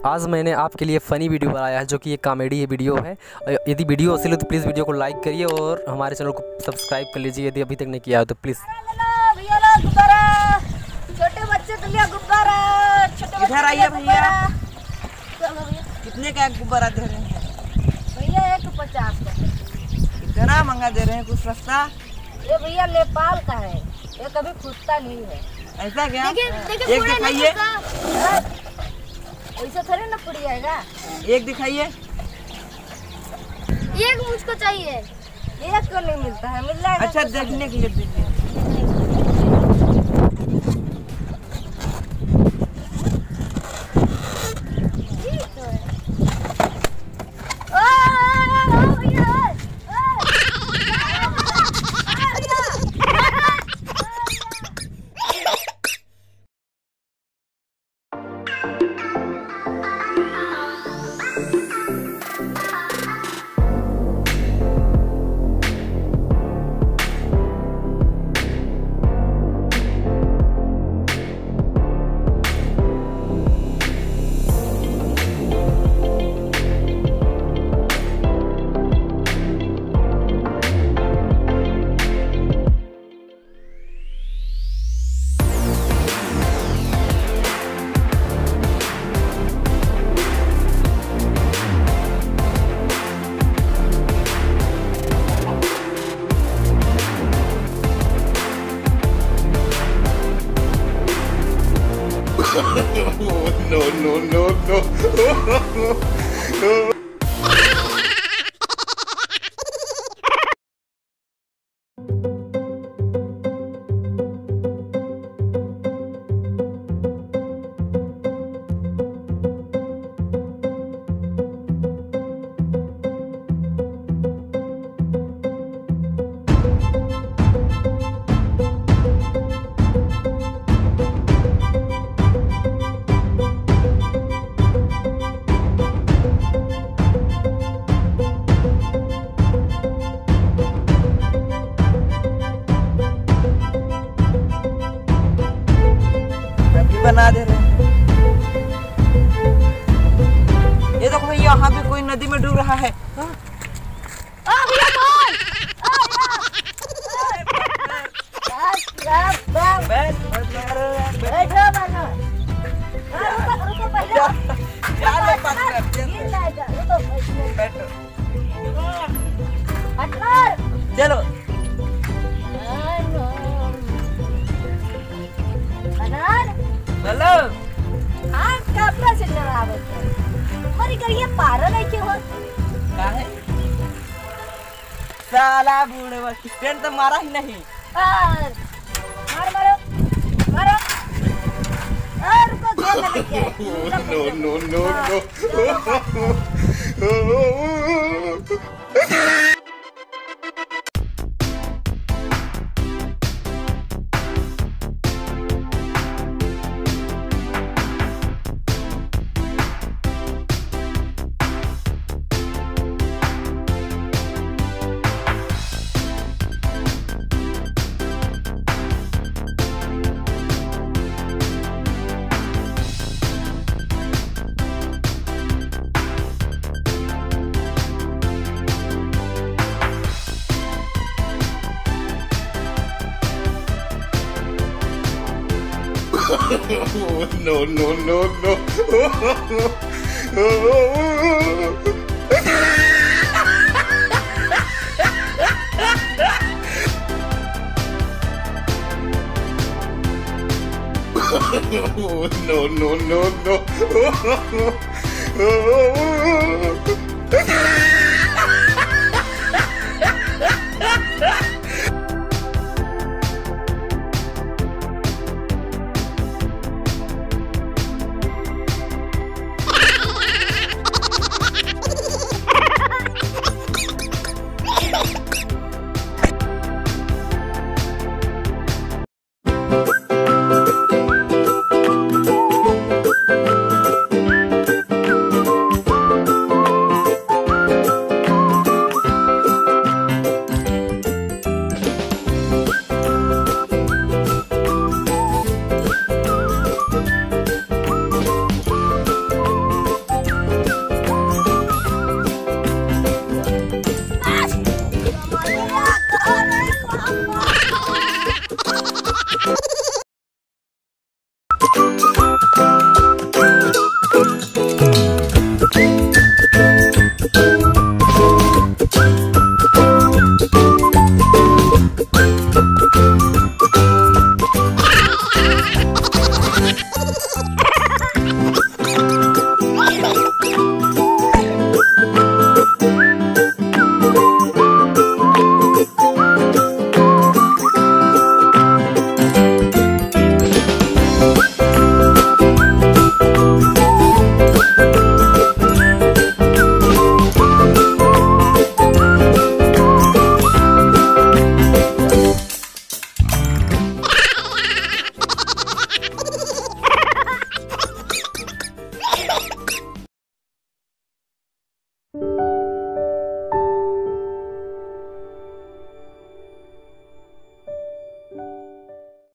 आज मैंने आपके लिए फ़नी वीडियो बनाया है जो कि एक कॉमेडी वीडियो है। यदि वीडियो अच्छी लगे तो प्लीज़ वीडियो को लाइक करिए और हमारे चैनल को सब्सक्राइब कर लीजिए यदि अभी तक नहीं किया है तो प्लीज़। छोटे बच्चे के लिए गुब्बारा, इधर आइए भैया। कितने का गुब्बारा दे रहे हैं भैया? 150 का। इतना महंगा दे रहे हैं, कुछ सस्ता। ये भैया नेपाल का है, ये कभी फूटता नहीं है। ऐसा क्या? एक दिखाइए। ऐसा थोड़ी ना फूट जाएगा। एक दिखाइए। एक मुझको चाहिए। एक को नहीं मिलता है, मिल जाएगा। अच्छा देखने के लिए दीजिए। No. बना दे रहे हैं। ये देखो भैया, यहाँ पे कोई नदी में डूब रहा है। चलो हेलो। हाँ, कपड़ा से डरावत है। मरी करिए पारा नहीं के हो। काहे? साला बूढ़े बस स्टैंड तो मारा ही नहीं। मारो मारो मारो। और को घेर लग गया। No. No.